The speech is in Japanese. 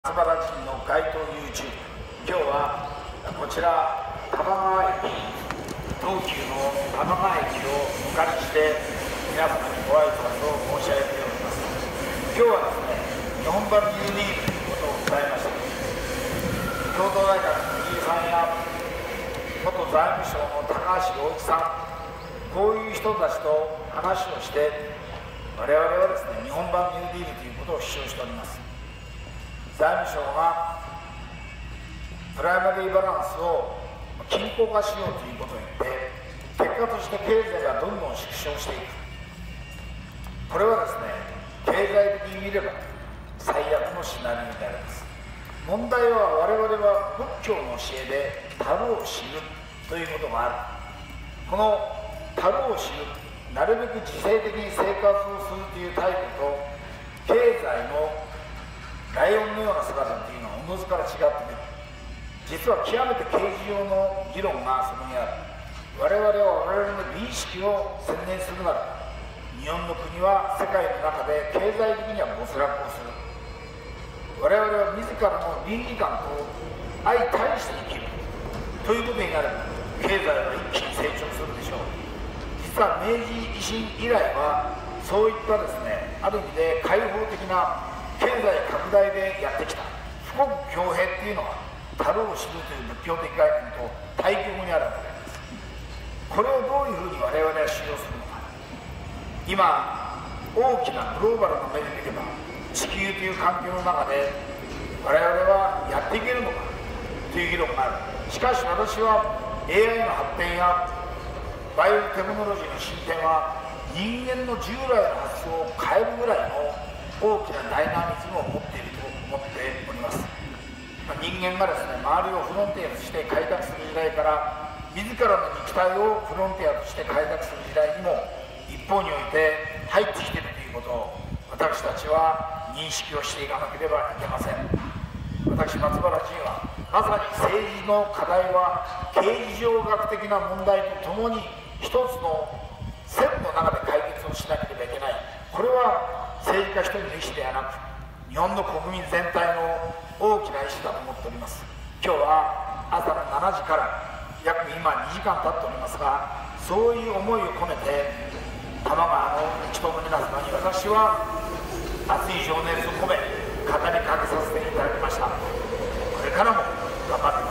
松原人の街頭 YouTube。 今日はこちら多摩川駅、東急の多摩川駅をお借りして皆様にご挨拶を申し上げております。今日はですね、日本版 UD ということを伝えました。京都大学の藤井さんや元財務省の高橋洋一さん、こういう人たちと話をして我々はですね、日本版 UD ということを主張しております。財務省がプライマリーバランスを均衡化しようということを言って結果として経済がどんどん縮小していく。これはですね、経済的に見れば最悪のシナリオであります。問題は我々は仏教の教えで足るを知るということがある。この足るを知る、なるべく自制的に生活をするという態度と経済のライオンのような姿というのはおのずから違ってくる。実は極めて刑事上の議論がそこにある。我々は我々の美意識を専念するなら、日本の国は世界の中で経済的には没落をする。我々は自らの倫理観と相対して生きるということになれば、経済は一気に成長するでしょう。実は明治維新以来はそういったですね、ある意味で開放的な経済拡大でやってきた富国強兵っていうのは足るを知るという仏教的概念と対極にあるわけです。これをどういうふうに我々は使用するのか。今大きなグローバルの目で見れば地球という環境の中で我々はやっていけるのかという議論がある。しかし私は AI の発展やバイオテクノロジーの進展は人間の従来の発想を変えるぐらいの大きなダイナミズムを持っていると思っております。人間がですね、周りをフロンティアとして開拓する時代から自らの肉体をフロンティアとして開拓する時代にも一方において入ってきているということを私たちは認識をしていかなければいけません。私松原仁はまさに政治の課題は刑事上学的な問題とともに一つの線の中で解決をしなければいけない。これは政治家一人の意思ではなく日本の国民全体の大きな意思だと思っております。今日は朝の7時から約今2時間経っておりますが、そういう思いを込めて多摩川の人の皆様に私は熱い情熱を込め語りかけさせていただきました。これからも頑張ってください。